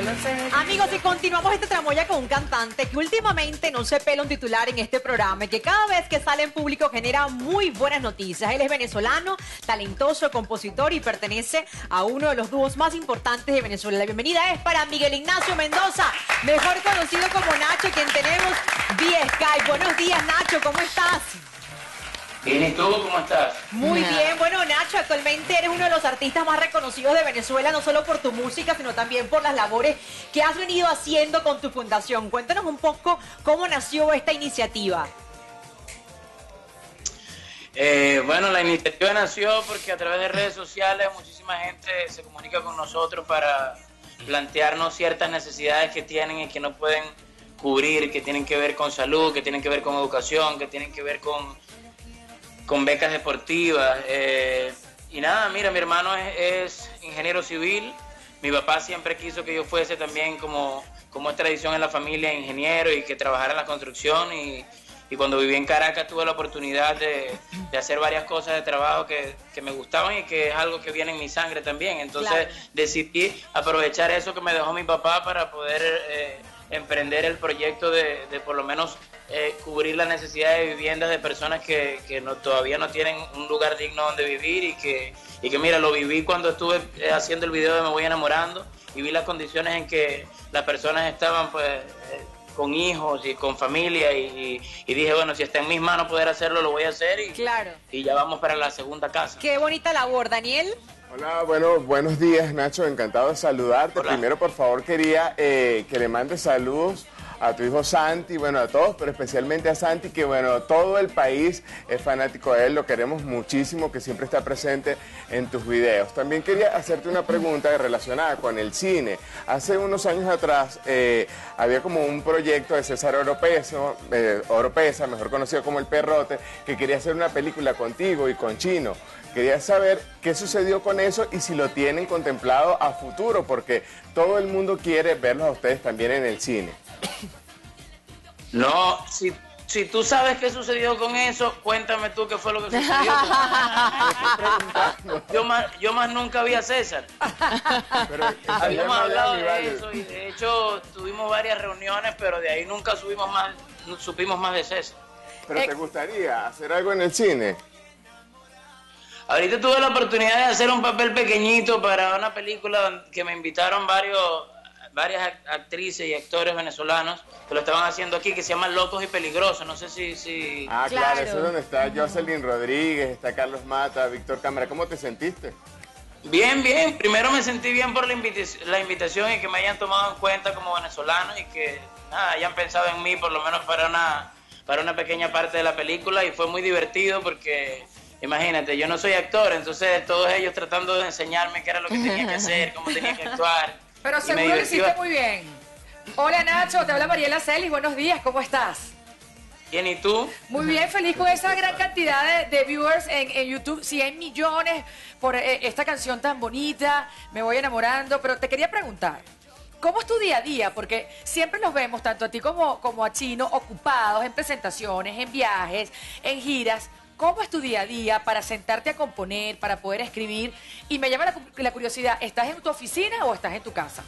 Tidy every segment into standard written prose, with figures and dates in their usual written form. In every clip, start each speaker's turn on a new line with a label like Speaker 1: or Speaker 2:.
Speaker 1: Amigos, y continuamos esta tramoya con un cantante que últimamente no se pela un titular en este programa y que cada vez que sale en público genera muy buenas noticias. Él es venezolano, talentoso, compositor y pertenece a uno de los dúos más importantes de Venezuela. La bienvenida es para Miguel Ignacio Mendoza, mejor conocido como Nacho, quien tenemos vía Skype. Buenos días, Nacho, ¿cómo estás?
Speaker 2: Bien, ¿y tú cómo estás?
Speaker 1: Muy bien. Bueno, Nacho, actualmente eres uno de los artistas más reconocidos de Venezuela, no solo por tu música, sino también por las labores que has venido haciendo con tu fundación. Cuéntanos un poco cómo nació esta iniciativa.
Speaker 2: Bueno, la iniciativa nació porque a través de redes sociales muchísima gente se comunica con nosotros para plantearnos ciertas necesidades que tienen y que no pueden cubrir, que tienen que ver con salud, que tienen que ver con educación, que tienen que ver con becas deportivas. Y nada, mira, mi hermano es ingeniero civil. Mi papá siempre quiso que yo fuese también, como es tradición en la familia, ingeniero y que trabajara en la construcción. Y cuando viví en Caracas tuve la oportunidad de hacer varias cosas de trabajo que me gustaban y que es algo que viene en mi sangre también. Entonces claro, decidí aprovechar eso que me dejó mi papá para poder emprender el proyecto de por lo menos cubrir la necesidad de viviendas de personas que todavía no tienen un lugar digno donde vivir y que mira, lo viví cuando estuve haciendo el video de Me Voy Enamorando y vi las condiciones en que las personas estaban pues con hijos y con familia y dije, bueno, si está en mis manos poder hacerlo, lo voy a hacer
Speaker 1: claro,
Speaker 2: y ya vamos para la segunda casa.
Speaker 1: Qué bonita labor, Daniel.
Speaker 3: Hola, bueno, buenos días, Nacho, encantado de saludarte.
Speaker 2: Hola.
Speaker 3: Primero, por favor, quería que le mandes saludos a tu hijo Santi, bueno, a todos, pero especialmente a Santi, que bueno, todo el país es fanático de él, lo queremos muchísimo, que siempre está presente en tus videos. También quería hacerte una pregunta relacionada con el cine. Hace unos años atrás había como un proyecto de César Oropesa, mejor conocido como El Perrote, que quería hacer una película contigo y con Chino. Quería saber qué sucedió con eso y si lo tienen contemplado a futuro, porque todo el mundo quiere verlos a ustedes también en el cine.
Speaker 2: No, si tú sabes qué sucedió con eso, cuéntame tú qué fue lo que sucedió. Yo más nunca vi a César.
Speaker 3: Pero
Speaker 2: habíamos hablado de eso y de hecho tuvimos varias reuniones, pero de ahí nunca supimos más de César.
Speaker 3: ¿Pero te gustaría hacer algo en el cine?
Speaker 2: Ahorita tuve la oportunidad de hacer un papel pequeñito para una película que me invitaron varias actrices y actores venezolanos que lo estaban haciendo aquí, que se llama Locos y Peligrosos. No sé si...
Speaker 3: Ah, claro, eso es donde está Jocelyn Rodríguez, está Carlos Mata, Víctor Cámara. ¿Cómo te sentiste?
Speaker 2: Bien, bien. Primero me sentí bien por la invitación y que me hayan tomado en cuenta como venezolano y que hayan pensado en mí por lo menos para una pequeña parte de la película, y fue muy divertido porque... Imagínate, yo no soy actor, entonces todos ellos tratando de enseñarme qué era lo que tenía que hacer, cómo tenía que actuar.
Speaker 4: Pero seguro lo hiciste muy bien. Hola Nacho, te habla Mariela Celis, buenos días, ¿cómo estás?
Speaker 2: Bien, ¿y tú?
Speaker 4: Muy bien, feliz con esa gran cantidad de viewers en YouTube, 100 millones por esta canción tan bonita, Me Voy Enamorando, pero te quería preguntar, ¿cómo es tu día a día? Porque siempre los vemos, tanto a ti como a Chino, ocupados en presentaciones, en viajes, en giras. ¿Cómo es tu día a día para sentarte a componer, para poder escribir? Y me llama la curiosidad, ¿estás en tu oficina o estás en tu casa?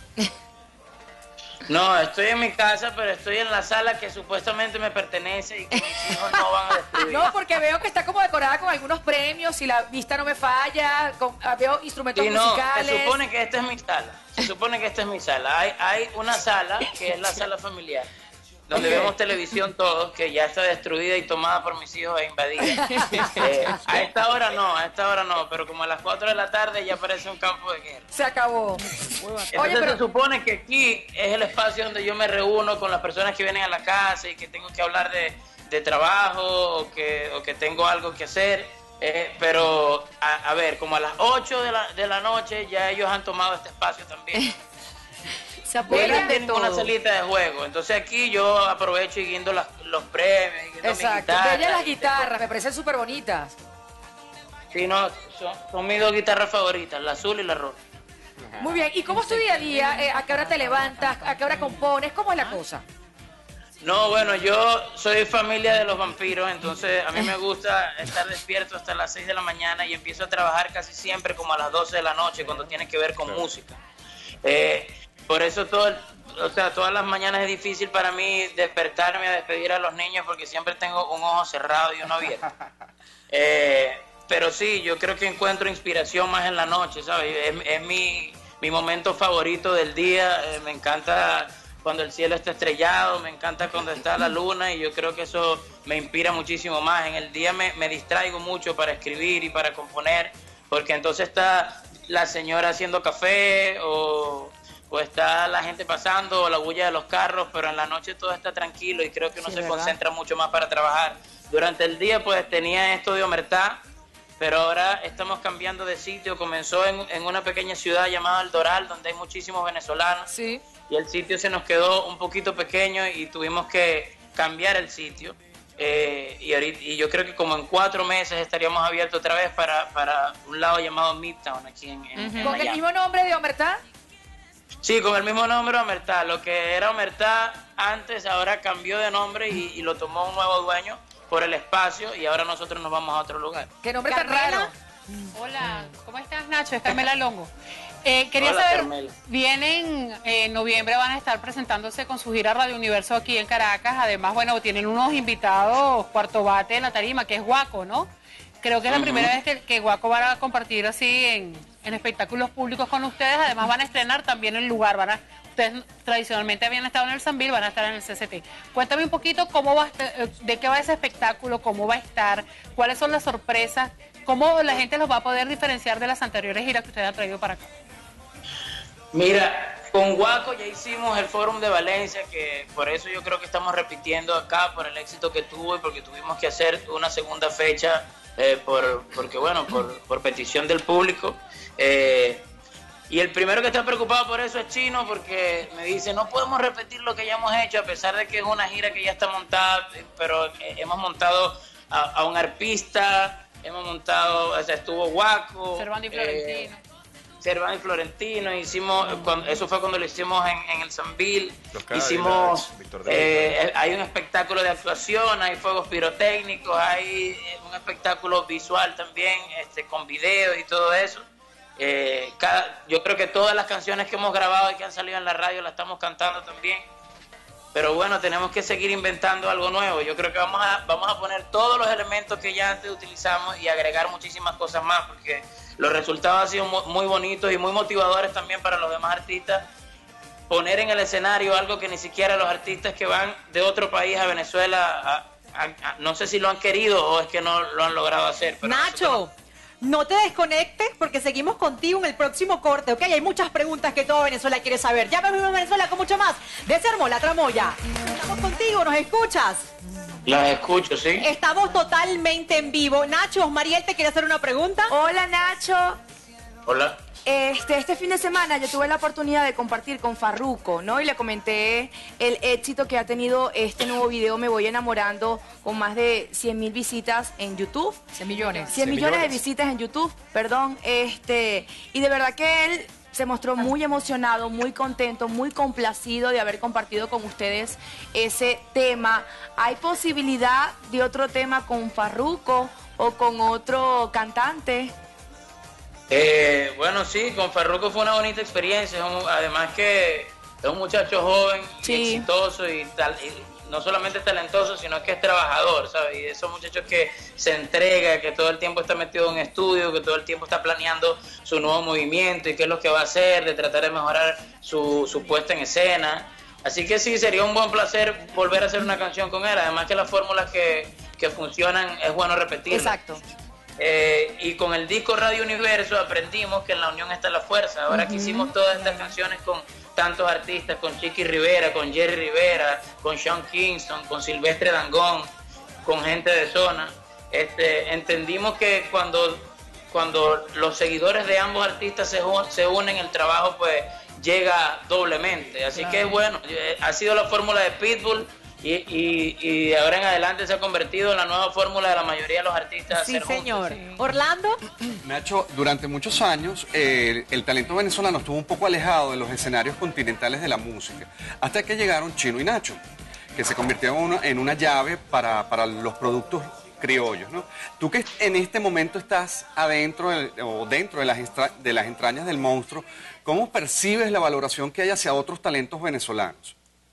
Speaker 2: No, estoy en mi casa, pero estoy en la sala que supuestamente me pertenece y que mis hijos no van a destruir.
Speaker 4: No, porque veo que está como decorada con algunos premios y la vista no me falla, veo instrumentos musicales.
Speaker 2: Se supone que esta es mi sala. Se supone que esta es mi sala. Hay una sala que es la sala familiar, donde vemos televisión todos, que ya está destruida y tomada por mis hijos e invadida. A esta hora no, pero como a las 4 de la tarde ya parece un campo de guerra.
Speaker 4: Se acabó.
Speaker 2: Entonces se supone que aquí es el espacio donde yo me reúno con las personas que vienen a la casa y que tengo que hablar de trabajo o que tengo algo que hacer. Pero, a ver, como a las 8 de la noche ya ellos han tomado este espacio también.
Speaker 1: Se apoderan de todo.
Speaker 2: Una salita de juego. Entonces aquí yo aprovecho y guindo los premios. Y
Speaker 4: exacto. Bellas las guitarras, me parecen súper bonitas.
Speaker 2: Sí, no, son mis dos guitarras favoritas, la azul y la roja.
Speaker 4: Muy bien. ¿Y cómo es tu día a día? ¿A qué hora te levantas? ¿A qué hora compones? ¿Cómo es la cosa?
Speaker 2: No, bueno, yo soy familia de los vampiros, entonces a mí me gusta estar despierto hasta las 6 de la mañana y empiezo a trabajar casi siempre como a las 12 de la noche cuando tiene que ver con música. por eso todas las mañanas es difícil para mí despertarme a despedir a los niños porque siempre tengo un ojo cerrado y uno abierto. Pero sí, yo creo que encuentro inspiración más en la noche, ¿sabes? Es mi momento favorito del día. Me encanta cuando el cielo está estrellado, me encanta cuando está la luna y yo creo que eso me inspira muchísimo más. En el día me distraigo mucho para escribir y para componer, porque entonces está la señora haciendo café o está la gente pasando o la bulla de los carros, pero en la noche todo está tranquilo y creo que uno se concentra mucho más para trabajar. Durante el día pues tenía esto de Omertá, pero ahora estamos cambiando de sitio. Comenzó en una pequeña ciudad llamada El Doral, donde hay muchísimos venezolanos.
Speaker 4: Sí.
Speaker 2: Y el sitio se nos quedó un poquito pequeño y tuvimos que cambiar el sitio. Y yo creo que como en 4 meses estaríamos abiertos otra vez para un lado llamado Midtown, aquí en
Speaker 4: ¿Con
Speaker 2: Miami.
Speaker 4: el mismo nombre de Omertá?
Speaker 2: Sí, con el mismo nombre, Omertá. Lo que era Omertá antes ahora cambió de nombre y lo tomó un nuevo dueño por el espacio y ahora nosotros nos vamos a otro lugar.
Speaker 4: ¿Qué nombre tan
Speaker 1: Carmela.
Speaker 4: raro?
Speaker 5: Hola, ¿cómo estás, Nacho? Es Carmela Longo. Quería
Speaker 2: Hola,
Speaker 5: saber,
Speaker 2: Carmela.
Speaker 5: vienen en noviembre, van a estar presentándose con su gira Radio Universo aquí en Caracas. Además, bueno, tienen unos invitados cuarto bate en la tarima, que es Guaco, ¿no? Creo que es la primera vez que Guaco va a compartir así en espectáculos públicos con ustedes. Además, van a estrenar también el lugar. Ustedes tradicionalmente habían estado en el Sambil, van a estar en el CCT. Cuéntame un poquito de qué va ese espectáculo, cómo va a estar, cuáles son las sorpresas, cómo la gente los va a poder diferenciar de las anteriores giras que ustedes han traído para acá.
Speaker 2: Mira, con Guaco ya hicimos el Fórum de Valencia, que por eso yo creo que estamos repitiendo acá, por el éxito que tuvo y porque tuvimos que hacer una segunda fecha por petición del público. Y el primero que está preocupado por eso es Chino, porque me dice, no podemos repetir lo que ya hemos hecho, a pesar de que es una gira que ya está montada, pero hemos montado a un arpista, estuvo Guaco.
Speaker 5: Cervando y Florentino.
Speaker 2: Cervando y Florentino, eso fue cuando lo hicimos en el Sambil.
Speaker 6: Hicimos
Speaker 2: Hay un espectáculo de actuación, hay fuegos pirotécnicos, hay un espectáculo visual también, con videos y todo eso. Yo creo que todas las canciones que hemos grabado y que han salido en la radio las estamos cantando también. Pero bueno, tenemos que seguir inventando algo nuevo. Yo creo que vamos a poner todos los elementos que ya antes utilizamos y agregar muchísimas cosas más, porque los resultados han sido muy bonitos y muy motivadores también para los demás artistas. Poner en el escenario algo que ni siquiera los artistas que van de otro país a Venezuela, no sé si lo han querido o es que no lo han logrado hacer. Pero
Speaker 1: Nacho, no te desconectes porque seguimos contigo en el próximo corte, ¿ok? Hay muchas preguntas que toda Venezuela quiere saber. Ya venimos a Venezuela con mucho más. Desarmó la tramoya. Estamos contigo, ¿nos escuchas?
Speaker 2: Las escucho, ¿sí?
Speaker 1: Estamos totalmente en vivo. Nacho, Mariel te quiere hacer una pregunta.
Speaker 7: Hola Nacho,
Speaker 2: Hola.
Speaker 7: este fin de semana yo tuve la oportunidad de compartir con Farruko, ¿no? Y le comenté el éxito que ha tenido este nuevo video Me Voy Enamorando, con más de 100.000 visitas en YouTube.
Speaker 4: 100 millones.
Speaker 7: 100 millones de visitas en YouTube, perdón. Y de verdad que él se mostró muy emocionado, muy contento, muy complacido de haber compartido con ustedes ese tema. ¿Hay posibilidad de otro tema con Farruko o con otro cantante?
Speaker 2: Bueno, sí, con Farruko fue una bonita experiencia. Además que es un muchacho joven,
Speaker 7: Sí.
Speaker 2: y exitoso y no solamente talentoso, sino que es trabajador, ¿sabes? Y de esos muchachos que se entrega, que todo el tiempo está metido en un estudio, que todo el tiempo está planeando su nuevo movimiento y qué es lo que va a hacer, de tratar de mejorar su puesta en escena. Así que sí, sería un buen placer volver a hacer una canción con él. Además que las fórmulas que funcionan es bueno repetirlas.
Speaker 7: Exacto.
Speaker 2: Y con el disco Radio Universo aprendimos que en la unión está la fuerza. Ahora que hicimos todas estas canciones con tantos artistas, con Chiqui Rivera, con Jerry Rivera, con Sean Kingston, con Silvestre Dangond, con gente de zona, entendimos que cuando los seguidores de ambos artistas se unen, el trabajo pues llega doblemente. Así que bueno, ha sido la fórmula de Pitbull. Y de ahora en adelante se ha convertido en la nueva fórmula de la mayoría de los artistas.
Speaker 1: Sí,
Speaker 2: hacer juntos.
Speaker 1: señor. Orlando.
Speaker 6: Nacho, durante muchos años el talento venezolano estuvo un poco alejado de los escenarios continentales de la música, hasta que llegaron Chino y Nacho, que se convirtieron en una llave para los productos criollos, ¿no? Tú que en este momento estás adentro o dentro de las entrañas del monstruo, ¿cómo percibes la valoración que hay hacia otros talentos venezolanos?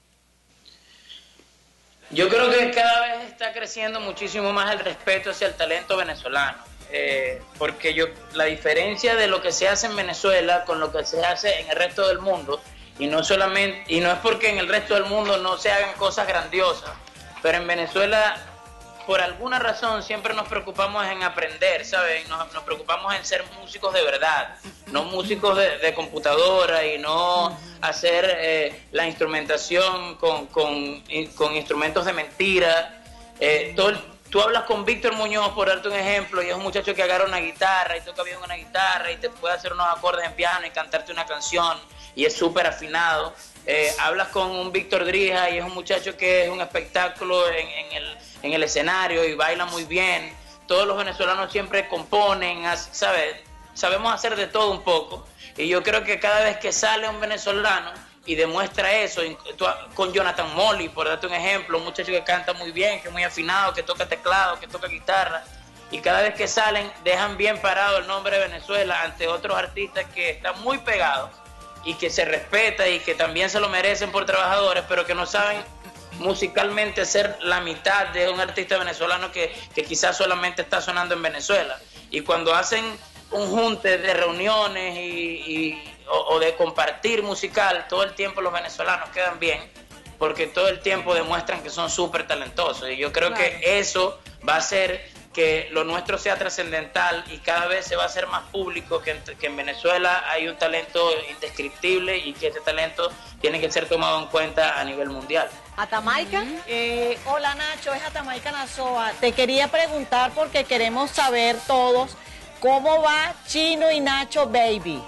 Speaker 2: Yo creo que cada vez está creciendo muchísimo más el respeto hacia el talento venezolano, porque la diferencia de lo que se hace en Venezuela con lo que se hace en el resto del mundo, y no es porque en el resto del mundo no se hagan cosas grandiosas, pero en Venezuela por alguna razón siempre nos preocupamos en aprender, ¿sabes? Nos preocupamos en ser músicos de verdad, no músicos de computadora y no hacer la instrumentación con instrumentos de mentira. Tú hablas con Víctor Muñoz, por darte un ejemplo, y es un muchacho que agarra una guitarra y toca bien una guitarra y te puede hacer unos acordes en piano y cantarte una canción y es súper afinado. Hablas con un Víctor Drija y es un muchacho que es un espectáculo en el escenario y baila muy bien. Todos los venezolanos siempre componen, ¿sabes? Sabemos hacer de todo un poco. Y yo creo que cada vez que sale un venezolano y demuestra eso, con Jonathan Molly, por darte un ejemplo, un muchacho que canta muy bien, que es muy afinado, que toca teclado, que toca guitarra, y cada vez que salen dejan bien parado el nombre de Venezuela ante otros artistas que están muy pegados y que se respeta y que también se lo merecen por trabajadores, pero que no saben musicalmente ser la mitad de un artista venezolano que quizás solamente está sonando en Venezuela. Y cuando hacen un junte de reuniones o de compartir musical, todo el tiempo los venezolanos quedan bien, porque todo el tiempo demuestran que son súper talentosos. Y yo creo que eso va a hacer que lo nuestro sea trascendental y cada vez se va a hacer más público que en Venezuela hay un talento indescriptible y que ese talento tiene que ser tomado en cuenta a nivel mundial.
Speaker 1: ¿Atamaica?
Speaker 8: Hola Nacho, es Atamaica Nazoa. Te quería preguntar porque queremos saber todos cómo va Chino y Nacho Baby.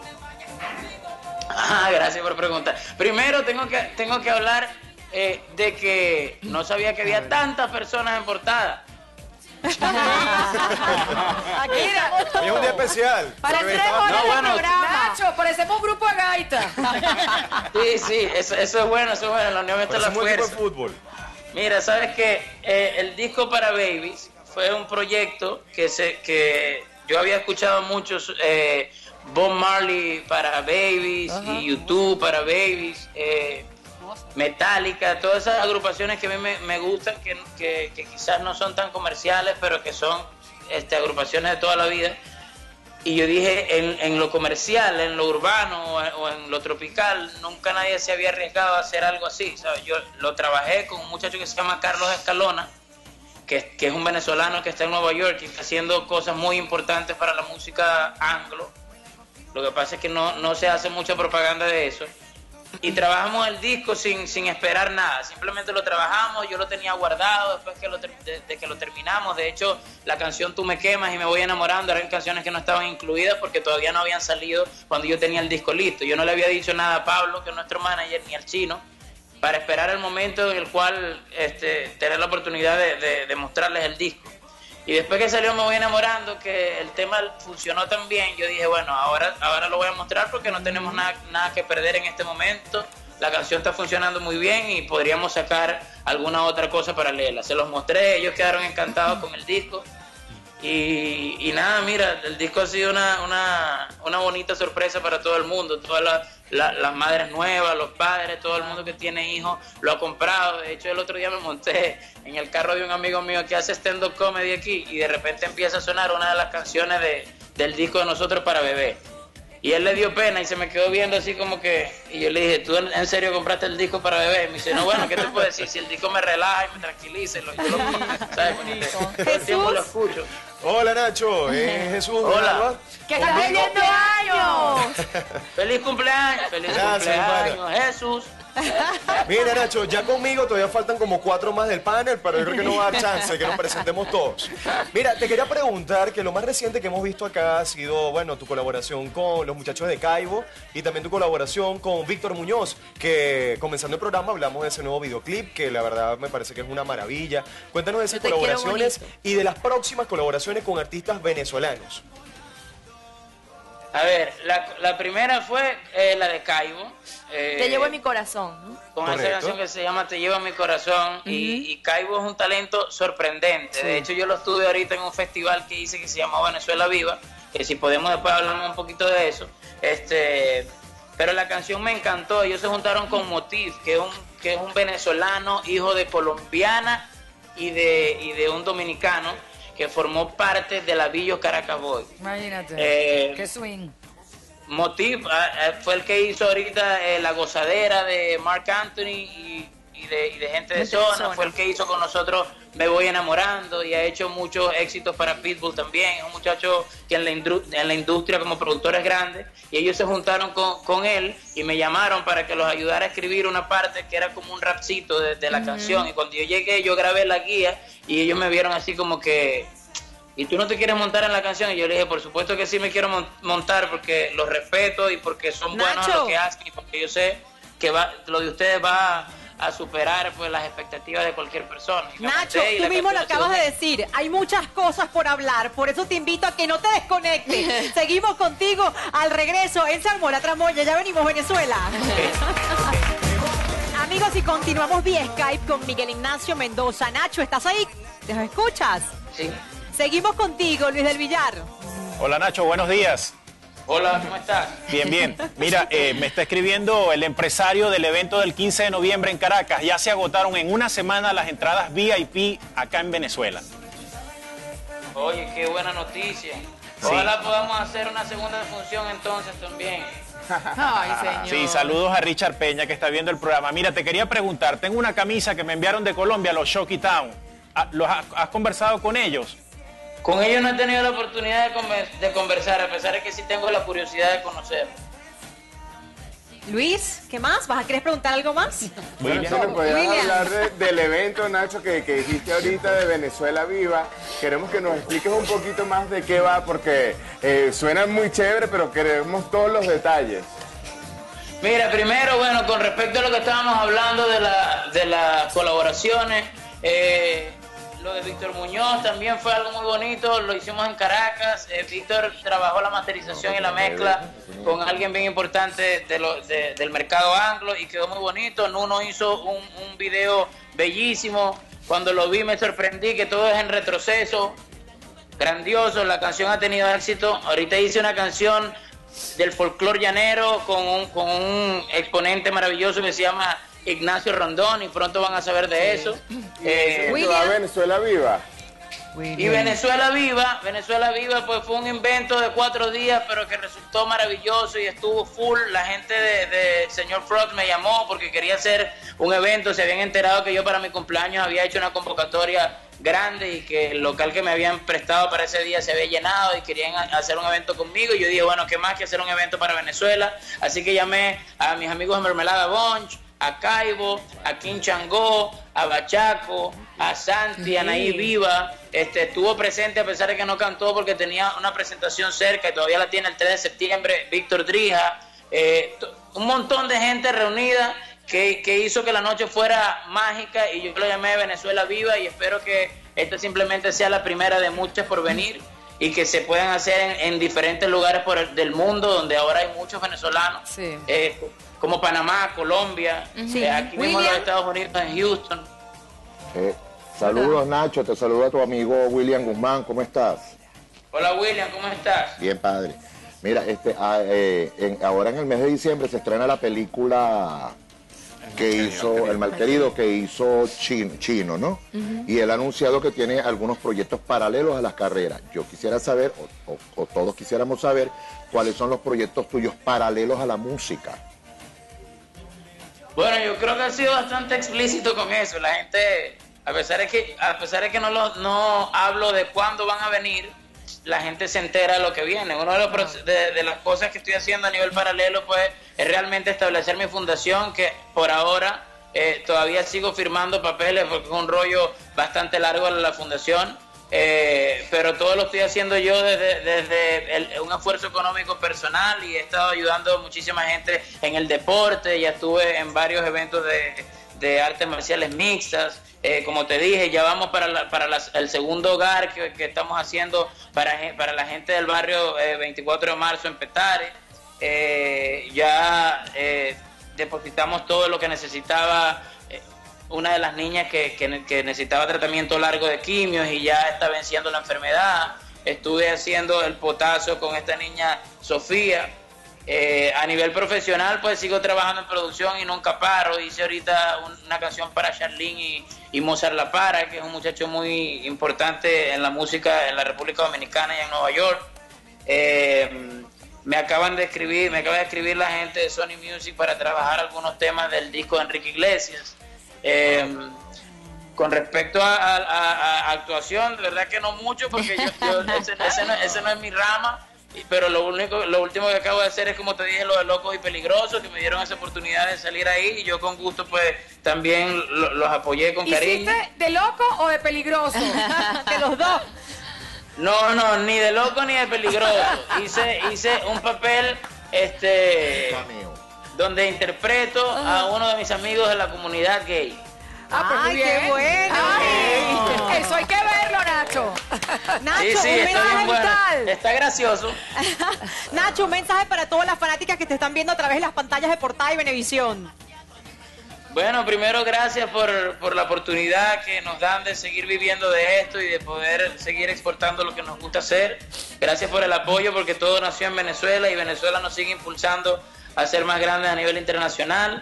Speaker 2: Gracias por preguntar. Primero tengo que hablar de que no sabía que había tantas personas en portada.
Speaker 4: Aquí estamos todos.
Speaker 9: Es un día especial.
Speaker 4: Parecemos Nacho, parecemos grupo de gaita.
Speaker 2: Sí, eso es bueno, la unión está la fuerza.
Speaker 9: De fútbol.
Speaker 2: Mira, sabes que el disco para Babies fue un proyecto que yo había escuchado muchos, Bob Marley para Babies y YouTube para Babies, Metallica, todas esas agrupaciones que a mí me gustan, que quizás no son tan comerciales, pero que son agrupaciones de toda la vida. Y yo dije, en lo comercial, en lo urbano o en lo tropical, nunca nadie se había arriesgado a hacer algo así, ¿sabes? Yo lo trabajé con un muchacho que se llama Carlos Escalona, que es un venezolano que está en Nueva York y está haciendo cosas muy importantes para la música anglo. Lo que pasa es que no se hace mucha propaganda de eso. Y trabajamos el disco sin esperar nada, simplemente lo trabajamos, yo lo tenía guardado después de que lo terminamos. De hecho, la canción Tú me quemas y Me voy enamorando eran canciones que no estaban incluidas porque todavía no habían salido cuando yo tenía el disco listo. Yo no le había dicho nada a Pablo, que es nuestro manager, ni al Chino, para esperar el momento en el cual tener la oportunidad de mostrarles el disco. Y después que salió Me voy enamorando, que el tema funcionó tan bien, yo dije, bueno, ahora lo voy a mostrar porque no tenemos nada que perder en este momento. La canción está funcionando muy bien y podríamos sacar alguna otra cosa paralela. Se los mostré, ellos quedaron encantados con el disco. Y nada, mira, el disco ha sido una bonita sorpresa para todo el mundo. Todas las madres nuevas, los padres, todo el mundo que tiene hijos lo ha comprado. De hecho, el otro día me monté en el carro de un amigo mío que hace stand-up comedy aquí y de repente empieza a sonar una de las canciones del disco de Nosotros para Bebé. Y él le dio pena y se me quedó viendo así como que... Y yo le dije, ¿tú en serio compraste el disco para Bebé? Y me dice, no, bueno, ¿qué te puedo decir? Si el disco me relaja y me tranquiliza, todo el tiempo lo escucho.
Speaker 9: Hola Nacho, es Jesús.
Speaker 2: Hola.
Speaker 4: ¡Que estás cumpliendo años!
Speaker 2: ¡Feliz cumpleaños! ¡Feliz cumpleaños, Jesús!
Speaker 9: Mira Nacho, ya conmigo todavía faltan como 4 más del panel, pero yo creo que no va a dar chance de que nos presentemos todos. Mira, te quería preguntar que lo más reciente que hemos visto acá ha sido, bueno, tu colaboración con los muchachos de Caibo y también tu colaboración con Víctor Muñoz, que comenzando el programa hablamos de ese nuevo videoclip, que la verdad me parece que es una maravilla. Cuéntanos de esas colaboraciones y de las próximas colaboraciones con artistas venezolanos.
Speaker 2: A ver, la primera fue la de Caibo.
Speaker 7: Te llevo en mi corazón, ¿no?
Speaker 2: Con
Speaker 9: Correcto.
Speaker 2: esa canción que se llama Te llevo en mi corazón. Y Caibo es un talento sorprendente. De hecho, yo lo estuve ahorita en un festival que hice que se llama Venezuela Viva, que si podemos después hablar un poquito de eso. Pero la canción me encantó. Ellos se juntaron con Motif, que es un venezolano, hijo de colombiana y de un dominicano, que formó parte de la Villos Caracas Boys.
Speaker 4: Imagínate. Qué swing.
Speaker 2: Motif fue el que hizo ahorita La Gozadera de Marc Anthony y de gente de zona. Fue el que hizo con nosotros Me Voy Enamorando y ha hecho muchos éxitos para Pitbull también. Es un muchacho que en la industria como productores grandes, y ellos se juntaron con él y me llamaron para que los ayudara a escribir una parte que era como un rapcito de la canción. Y cuando yo llegué, yo grabé la guía y ellos me vieron así como que... ¿Y tú no te quieres montar en la canción? Y yo le dije, por supuesto que sí me quiero montar, porque los respeto y porque son buenos en lo que hacen y porque yo sé que lo de ustedes va a superar pues las expectativas de cualquier persona.
Speaker 1: Nacho, tú mismo lo acabas de decir, hay muchas cosas por hablar, por eso te invito a que no te desconectes. Seguimos contigo al regreso en San Mola Tramoya, ya venimos Venezuela. Amigos, y continuamos vía Skype con Miguel Ignacio Mendoza. Nacho, ¿estás ahí? ¿Te escuchas?
Speaker 2: Sí.
Speaker 1: Seguimos contigo, Luis del Villar.
Speaker 10: Hola Nacho, buenos días.
Speaker 2: Hola, ¿cómo estás?
Speaker 10: Bien, bien. Mira, me está escribiendo el empresario del evento del 15 de noviembre en Caracas. Ya se agotaron en una semana las entradas VIP acá en Venezuela.
Speaker 2: Oye, qué buena noticia. Ojalá podamos hacer una segunda función entonces también.
Speaker 4: Ay, señor.
Speaker 10: Sí, saludos a Richard Peña que está viendo el programa. Mira, te quería preguntar, tengo una camisa que me enviaron de Colombia, los Shocky Town. ¿Has conversado con ellos?
Speaker 2: Con ellos no he tenido la oportunidad de conversar, a pesar de que sí tengo la curiosidad de conocer.
Speaker 1: Luis, ¿qué más? ¿Vas a querer preguntar algo más?
Speaker 3: Bueno, si me podías
Speaker 1: William.
Speaker 3: hablar del evento, Nacho, que dijiste ahorita de Venezuela Viva. Queremos que nos expliques un poquito más de qué va, porque suena muy chévere, pero queremos todos los detalles.
Speaker 2: Mira, primero, bueno, con respecto a lo que estábamos hablando de las colaboraciones, lo de Víctor Muñoz también fue algo muy bonito, lo hicimos en Caracas. Víctor trabajó la masterización y la mezcla con alguien bien importante del mercado anglo y quedó muy bonito. Nuno hizo un video bellísimo, cuando lo vi me sorprendí, que todo es en retroceso, grandioso, la canción ha tenido éxito. Ahorita hice una canción del folclore llanero con un exponente maravilloso que se llama Ignacio Rondón, y pronto van a saber de eso.
Speaker 3: ¿Va Venezuela Viva?
Speaker 2: Y Venezuela Viva pues fue un invento de 4 días, pero que resultó maravilloso y estuvo full. La gente de Señor Frog me llamó porque quería hacer un evento. Se habían enterado que yo para mi cumpleaños había hecho una convocatoria grande y que el local que me habían prestado para ese día se había llenado y querían hacer un evento conmigo. Y yo dije, bueno, ¿qué más que hacer un evento para Venezuela? Así que llamé a mis amigos de Mermelada Bunch, a Caibo, a King Changó, a Bachaco, a Santi, a Anaí Viva. Estuvo presente a pesar de que no cantó porque tenía una presentación cerca y todavía la tiene el 3 de septiembre, Víctor Drija. Un montón de gente reunida que hizo que la noche fuera mágica, y yo lo llamé Venezuela Viva, y espero que esta simplemente sea la primera de muchas por venir y que se puedan hacer en diferentes lugares del mundo donde ahora hay muchos venezolanos.
Speaker 4: Sí.
Speaker 2: Como Panamá, Colombia, aquí mismo en los Estados Unidos, en Houston.
Speaker 11: Saludos, Nacho, te saluda tu amigo William Guzmán, ¿cómo estás?
Speaker 2: Hola William, ¿cómo estás?
Speaker 11: Bien, padre. Mira, ahora en el mes de diciembre se estrena la película que hizo El Malquerido, que hizo Chino, ¿no? Y él ha anunciado que tiene algunos proyectos paralelos a las carreras. Yo quisiera saber, o todos quisiéramos saber, cuáles son los proyectos tuyos paralelos a la música.
Speaker 2: Bueno, yo creo que ha sido bastante explícito con eso. La gente, a pesar de que no hablo de cuándo van a venir, la gente se entera de lo que viene. Una de las cosas que estoy haciendo a nivel paralelo, pues, es realmente establecer mi fundación, que por ahora todavía sigo firmando papeles porque es un rollo bastante largo la fundación. Pero todo lo estoy haciendo yo desde un esfuerzo económico personal, y he estado ayudando a muchísima gente en el deporte. Ya estuve en varios eventos de artes marciales mixtas. Como te dije, ya vamos para el segundo hogar que estamos haciendo para la gente del barrio 24 de marzo en Petare. Ya depositamos todo lo que necesitaba una de las niñas que necesitaba tratamiento largo de quimios y ya está venciendo la enfermedad. Estuve haciendo el potazo con esta niña Sofía. A nivel profesional, pues sigo trabajando en producción y nunca paro. Hice ahorita una canción para Charlene y Mozart La Para, que es un muchacho muy importante en la música en la República Dominicana y en Nueva York. Me acaba de escribir la gente de Sony Music para trabajar algunos temas del disco de Enrique Iglesias. Con respecto a actuación, de verdad que no mucho, porque ese no es mi rama. Pero lo último que acabo de hacer es, como te dije, lo de Locos y Peligrosos, que me dieron esa oportunidad de salir ahí y yo con gusto pues también los apoyé con cariño.
Speaker 4: ¿Hiciste de loco o de peligroso?
Speaker 1: De los dos.
Speaker 2: No, ni de loco ni de peligroso. Hice un papel donde interpreto a uno de mis amigos de la comunidad gay.
Speaker 4: Pues muy bien.
Speaker 1: ¡Qué bueno!
Speaker 4: Ay, eso hay que verlo, Nacho.
Speaker 1: Nacho,
Speaker 2: Sí,
Speaker 1: un
Speaker 2: está bien
Speaker 1: mensaje
Speaker 2: bueno.
Speaker 1: vital.
Speaker 2: Está gracioso.
Speaker 1: Nacho, un mensaje para todas las fanáticas que te están viendo a través de las pantallas de Portada y Venevisión.
Speaker 2: Bueno, primero gracias por la oportunidad que nos dan de seguir viviendo de esto y de poder seguir exportando lo que nos gusta hacer. Gracias por el apoyo, porque todo nació en Venezuela y Venezuela nos sigue impulsando a ser más grandes a nivel internacional.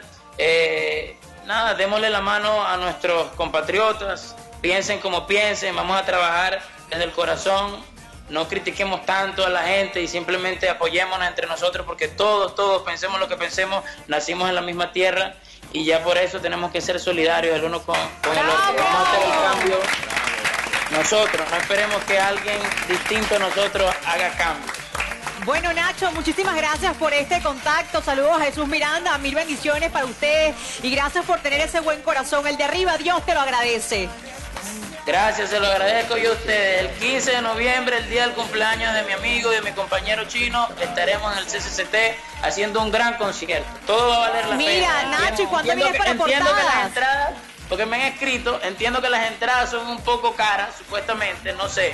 Speaker 2: Nada, démosle la mano a nuestros compatriotas, piensen como piensen, vamos a trabajar desde el corazón, no critiquemos tanto a la gente y simplemente apoyémonos entre nosotros, porque todos pensemos lo que pensemos, nacimos en la misma tierra y ya por eso tenemos que ser solidarios el uno con el otro. Vamos a hacer el cambio nosotros, no esperemos que alguien distinto a nosotros haga cambio.
Speaker 1: Bueno, Nacho, muchísimas gracias por este contacto. Saludos a Jesús Miranda, mil bendiciones para ustedes y gracias por tener ese buen corazón. El de arriba, Dios te lo agradece.
Speaker 2: Gracias, se lo agradezco yo a ustedes. El 15 de noviembre, el día del cumpleaños de mi amigo y de mi compañero Chino, estaremos en el CCCT haciendo un gran concierto. Todo va a valer la pena.
Speaker 1: Mira, Nacho, ¿y cuándo vienes para
Speaker 2: Entiendo que las
Speaker 1: Portadas?
Speaker 2: entradas, porque me han escrito, entiendo que las entradas son un poco caras, supuestamente, no sé.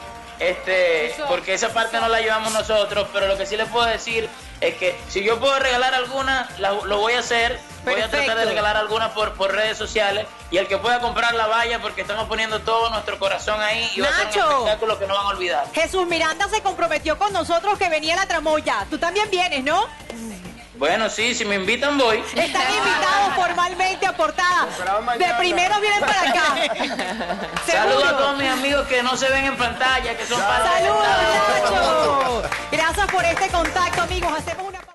Speaker 2: Porque esa parte no la llevamos nosotros, pero lo que sí les puedo decir es que si yo puedo regalar alguna, lo voy a hacer. Voy a tratar de regalar algunas por redes sociales y el que pueda comprarla vaya, porque estamos poniendo todo nuestro corazón ahí y va a ser un espectáculo que no van a olvidar.
Speaker 1: Jesús Miranda se comprometió con nosotros que venía a la tramoya. Tú también vienes, ¿no?
Speaker 2: Bueno, sí, si me invitan voy.
Speaker 1: Están invitados formalmente a Portada. De primero vienen para acá.
Speaker 2: Saludos a todos mis amigos que no se ven en pantalla, que son parte de
Speaker 1: ¡Saludos, Nacho! Gracias por este contacto, amigos. Hacemos una